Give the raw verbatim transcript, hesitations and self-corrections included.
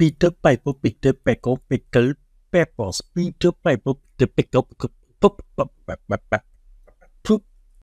Peter Piper picked a peck of pickled peppers. Peter Piper picked a peck of